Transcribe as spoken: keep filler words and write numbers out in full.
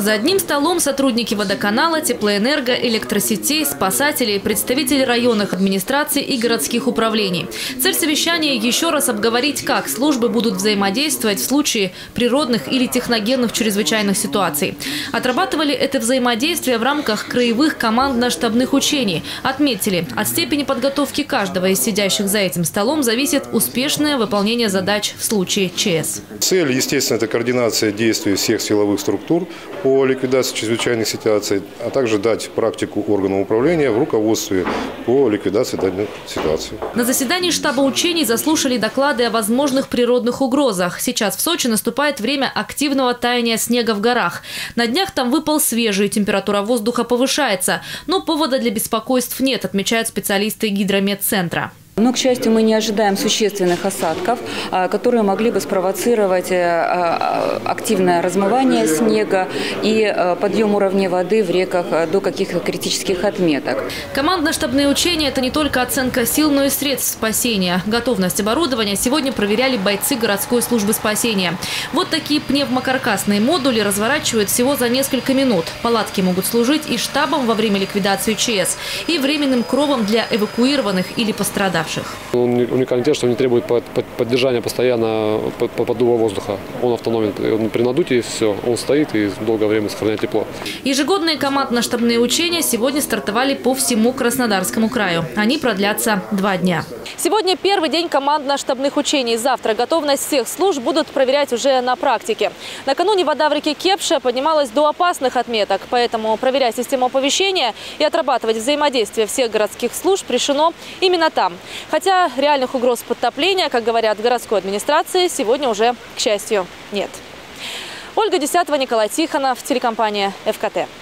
За одним столом сотрудники водоканала, теплоэнерго, электросетей, спасатели, представители районных администраций и городских управлений. Цель совещания – еще раз обговорить, как службы будут взаимодействовать в случае природных или техногенных чрезвычайных ситуаций. Отрабатывали это взаимодействие в рамках краевых командно-штабных учений. Отметили, от степени подготовки каждого из сидящих за этим столом зависит успешное выполнение задач в случае ЧС. Цель, естественно, это координация действий всех силовых структур по ликвидации чрезвычайных ситуаций, а также дать практику органам управления в руководстве по ликвидации данных ситуаций. На заседании штаба учений заслушали доклады о возможных природных угрозах. Сейчас в Сочи наступает время активного таяния снега в горах. На днях там выпал свежий, температура воздуха повышается. Но повода для беспокойств нет, отмечают специалисты гидрометцентра. Но, к счастью, мы не ожидаем существенных осадков, которые могли бы спровоцировать активное размывание снега и подъем уровня воды в реках до каких-то критических отметок. Командно-штабные учения – это не только оценка сил, но и средств спасения. Готовность оборудования сегодня проверяли бойцы городской службы спасения. Вот такие пневмокаркасные модули разворачивают всего за несколько минут. Палатки могут служить и штабом во время ликвидации ЧС, и временным кровом для эвакуированных или пострадавших. Он уникален тем, что не требует поддержания постоянно поддува воздуха. Он автономен. Он при надутии все, он стоит и долгое время сохраняет тепло. Ежегодные командно-штабные учения сегодня стартовали по всему Краснодарскому краю. Они продлятся два дня. Сегодня первый день командно-штабных учений. Завтра готовность всех служб будут проверять уже на практике. Накануне вода в реке Кепша поднималась до опасных отметок, поэтому проверять систему оповещения и отрабатывать взаимодействие всех городских служб решено именно там. Хотя реальных угроз подтопления, как говорят в городской администрации, сегодня уже, к счастью, нет. Ольга Десятова, Николай Тихонов, телекомпания ФКТ.